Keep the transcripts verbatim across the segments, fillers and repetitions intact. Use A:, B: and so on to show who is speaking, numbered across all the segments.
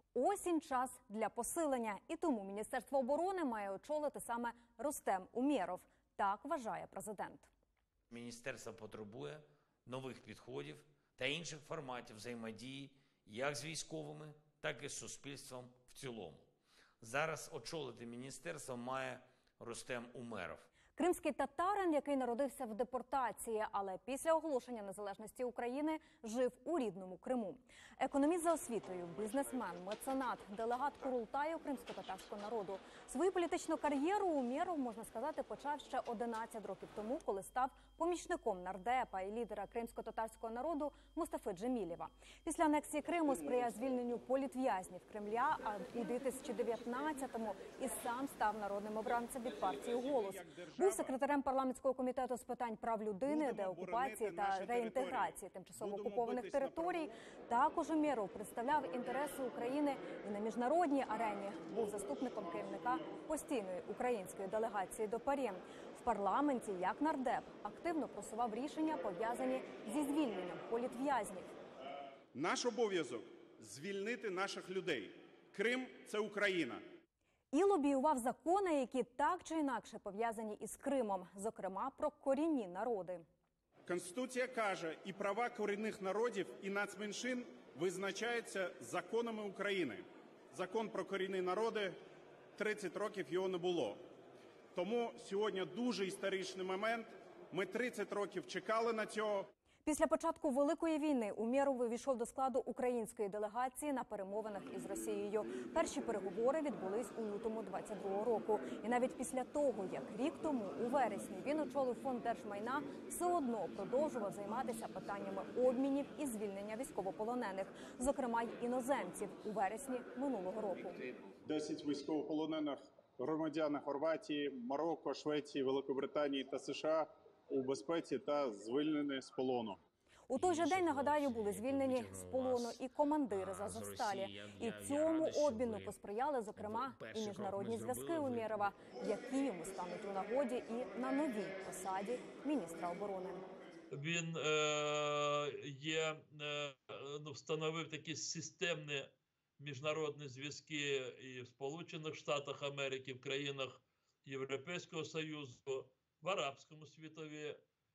A: Осінь – час для посилення. І тому Міністерство оборони має очолити саме Рустем Умєров. Так вважає президент.
B: Міністерство потребує нових підходів та інших форматів взаємодії як з військовими, так і з суспільством в цілому. Зараз очолити міністерство має Рустем Умєров.
A: Кримський татарин, який народився в депортації, але після оголошення незалежності України жив у рідному Криму. Економіст за освітою, бізнесмен, меценат, делегат Курултаю кримсько-татарського народу. Свою політичну кар'єру Умєров, можна сказати, почав ще одинадцять років тому, коли став помічником нардепа і лідера кримсько-татарського народу Мустафи Джемілєва. Після анексії Криму сприяв звільненню політв'язнів Кремля, а у дві тисячі дев'ятнадцятому і сам став народним обранцем від партії «Голос». Був секретарем парламентського комітету з питань прав людини, деокупації та реінтеграції тимчасово окупованих територій. Також Умєров представляв інтереси України і на міжнародній арені. Був заступником керівника постійної української делегації до ПАРЄ. В парламенті, як нардеп, активно просував рішення, пов'язані зі звільненням політв'язнів.
C: Наш обов'язок – звільнити наших людей. Крим – це Україна.
A: І лобіював закони, які так чи інакше пов'язані із Кримом, зокрема про корінні народи.
C: Конституція каже, і права корінних народів, і нацменшин визначаються законами України. Закон про корінні народи, тридцять років його не було. Тому сьогодні дуже історичний момент, ми тридцять років чекали на цього.
A: Після початку Великої війни Умєров увійшов до складу української делегації на перемовинах із Росією. Перші переговори відбулись у лютому двадцять другого року. І навіть після того, як рік тому, у вересні, він очолив фонд держмайна, все одно продовжував займатися питаннями обмінів і звільнення військовополонених, зокрема й іноземців, у вересні минулого року.
C: десять військовополонених громадян Хорватії, Марокко, Швеції, Великобританії та США у безпеці та звільнені з полону.
A: У той же день, нагадаю, були звільнені з полону і командири з Азовсталі. І цьому обміну посприяли, зокрема, і міжнародні зв'язки Умєрова, які йому стануть у нагоді і на новій посаді міністра оборони.
D: Він е, є, е, ну, встановив такі системні міжнародні зв'язки і в Сполучених Штатах Америки, в країнах Європейського Союзу, в арабському світові.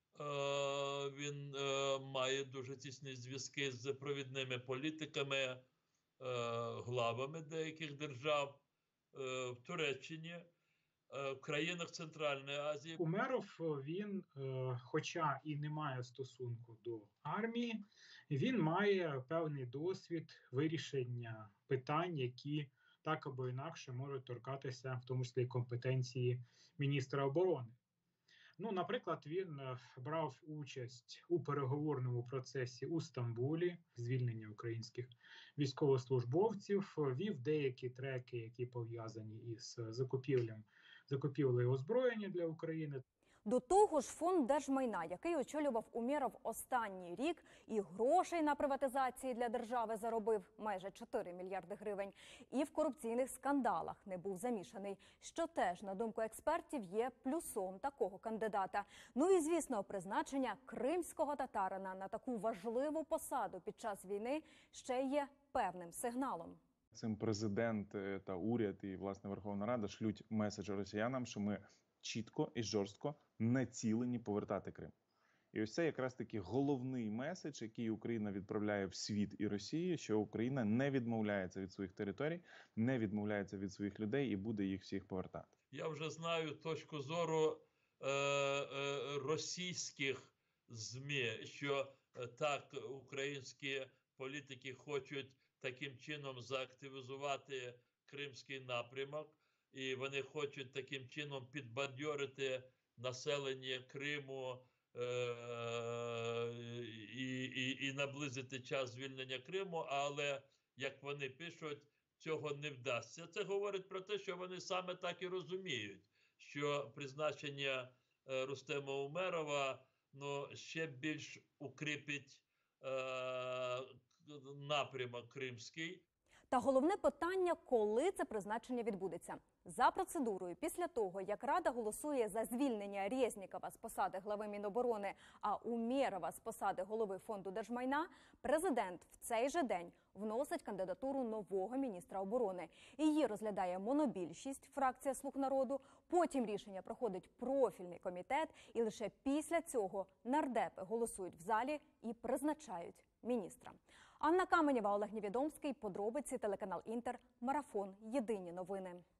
D: Він має дуже тісні зв'язки з провідними політиками, главами деяких держав, в Туреччині, в країнах Центральної Азії.
E: Умєров, він, хоча і не має стосунку до армії, він має певний досвід вирішення питань, які так або інакше можуть торкатися, в тому числі компетенції міністра оборони. Ну, наприклад, він брав участь у переговорному процесі у Стамбулі, звільнення українських військовослужбовців, вів деякі треки, які пов'язані із закупівлею, закупівлею озброєння для України.
A: До того ж, фонд держмайна, який очолював Умєров останній рік, і грошей на приватизації для держави заробив майже чотири мільярди гривень, і в корупційних скандалах не був замішаний, що теж, на думку експертів, є плюсом такого кандидата. Ну і, звісно, призначення кримського татарина на таку важливу посаду під час війни ще є певним сигналом.
F: Цим президент та уряд і, власне, Верховна Рада шлють меседж росіянам, що ми чітко і жорстко націлені повертати Крим. І ось це якраз таки головний меседж, який Україна відправляє в світ і Росії, що Україна не відмовляється від своїх територій, не відмовляється від своїх людей і буде їх всіх повертати.
D: Я вже знаю точку зору е, е, російських ЗМІ, що е, так, українські політики хочуть таким чином заактивізувати кримський напрямок, і вони хочуть таким чином підбадьорити населення Криму е і, і, і наблизити час звільнення Криму, але, як вони пишуть, цього не вдасться. Це говорить про те, що вони саме так і розуміють, що призначення е Рустема Умєрова, ну, ще більш укріпить е напрямок кримський.
A: Та головне питання – коли це призначення відбудеться. За процедурою, після того, як Рада голосує за звільнення Резнікова з посади глави Міноборони, а Умєрова з посади голови Фонду держмайна, президент в цей же день вносить кандидатуру нового міністра оборони. Її розглядає монобільшість, фракція «Слуг народу», потім рішення проходить профільний комітет, і лише після цього нардепи голосують в залі і призначають міністра. Анна Каменєва, Олег Невідомський, подробиці, телеканал «Інтер», Марафон, Єдині новини.